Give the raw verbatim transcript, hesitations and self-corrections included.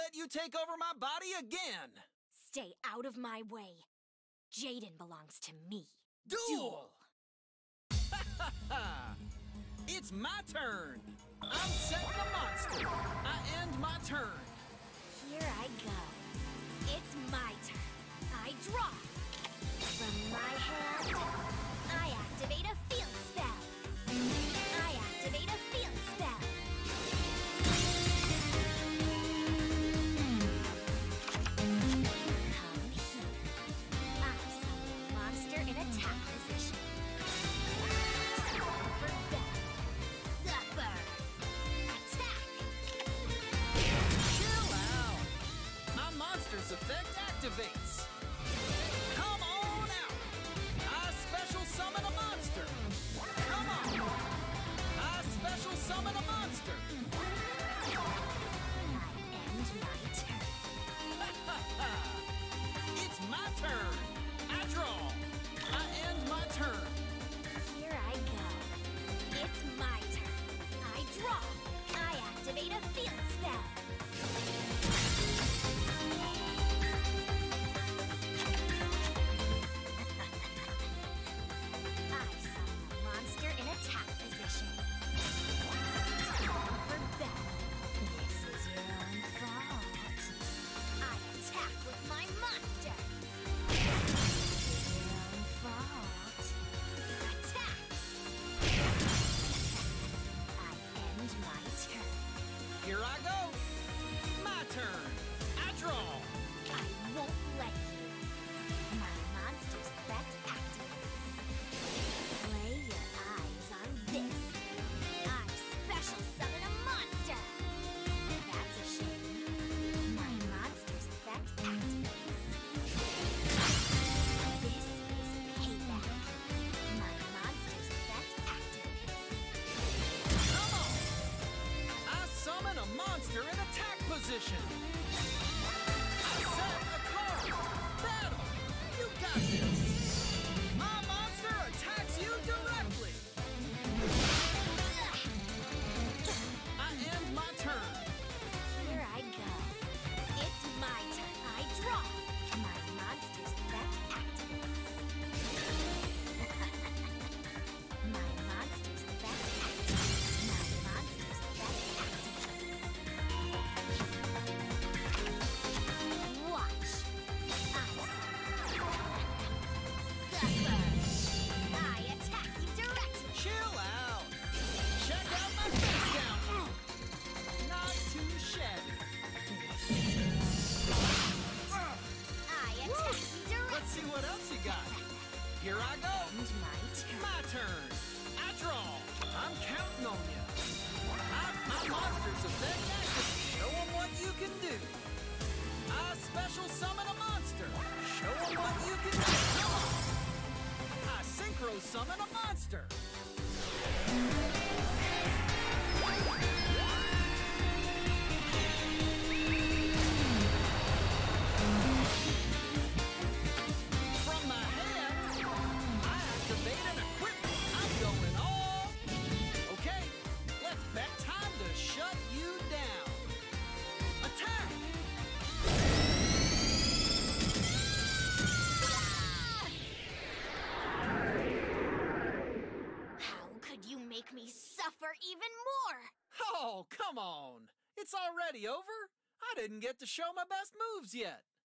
let you take over my body again! Stay out of my way. Jaden belongs to me. Duel! Ha ha ha! It's my turn! I'm setting the monster! I end my turn! Here I go. It's my turn. I draw. From my hand, I activate a field spell. I activate a field spell. Come here. I summon a monster in attack position. Time for battle. Suffer. Attack. Chill out! My monster's effect activates! Come on out! I special summon a monster! Come on! I special summon a monster! I end my turn. It's my turn! I draw! I end my turn! Here I go. It's my turn. I draw. I activate a field spell. I summon a monster in attack position. Time for battle. This is your own fault. I attack with my monster. This is your own fault. Attack! I end my turn. Here I go! My turn! I draw! I won't let you. My monster's effect activates. Lay your eyes on this. I special summon a monster. That's a shame. My monster's effect activates. This is payback. My monster's effect activates. Come on! I summon a monster in attack position! I set a card! Battle! You got this! My monster attacks you directly! I end my turn! Here I go. It's my turn. I draw. My monster's effect activates. My monster's effect activates. My monster's effect activates. Watch. I suffer. I attack you directly. Chill out! Check out my face down! Not too shabby. I attack you directly. Let's see what else you got. Here I go! And my turn. My turn! I draw! I'm counting on you! My, my monster's effect active! Show them what you can do! I special summon a monster! Show them what you can do! Come on! I synchro summon a monster! From my hand, I activate an equipment. I'm going all. Okay, let's bet time to shut you down. Attack! How could you make me suffer even more? Oh, come on. It's already over. I didn't get to show my best moves yet.